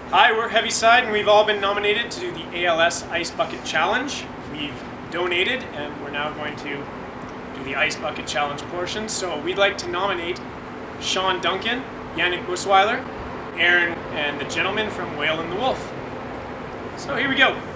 Hi, we're Heaviside, and we've all been nominated to do the ALS Ice Bucket Challenge. We've donated, and we're now going to do the Ice Bucket Challenge portion. So we'd like to nominate Sean Duncan, Yannick Busweiler, Aaron, and the gentleman from Whale and the Wolf. So here we go.